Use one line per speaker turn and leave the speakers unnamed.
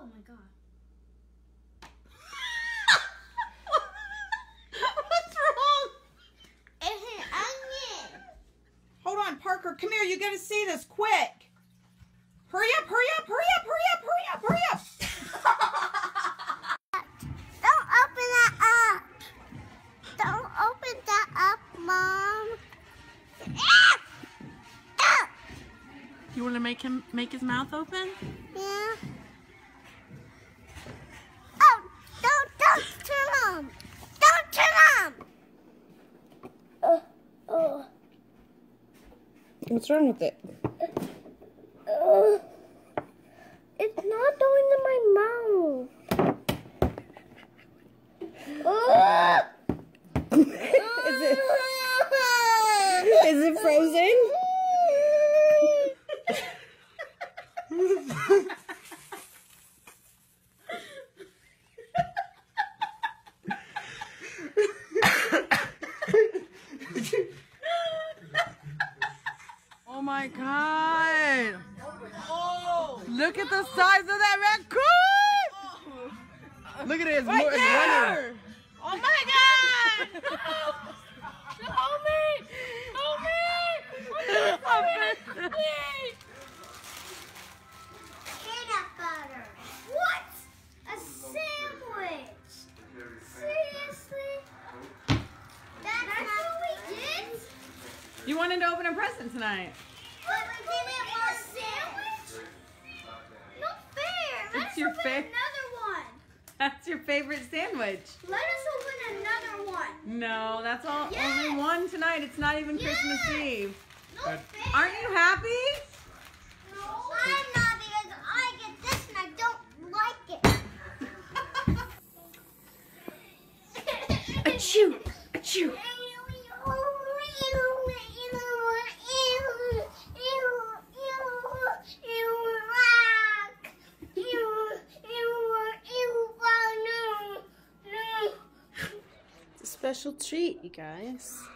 Oh my god.
What's wrong?
It's an onion.
Hold on, Parker. Come here. You got to see this quick. Hurry up, hurry up, hurry up, hurry up, hurry up, hurry up.
Don't open that up. Don't open that up, Mom.
You want to make his mouth open?
Yeah. Oh, don't turn on. Don't turn on.
What's wrong with it?
It's not going in my mouth.
Is it frozen? Oh my God! Oh. Look at the size of that raccoon! Look at it, it's
Right
more
there.
running.
Oh my God! Help me! Help me! Please!
Peanut butter. What? A sandwich? Seriously? That's not what we did?
You wanted to open a present tonight.
But we didn't want a sandwich? Not fair. Let's
your
open
favorite.
another one.
That's your favorite sandwich.
Let us open another one.
No, that's all.
Yes.
Only one tonight. It's not even
Yes.
Christmas Eve.
Not fair.
Aren't you happy?
No, I'm not because I get this and I don't like it.
Achoo! Achoo!
It's a special treat, you guys.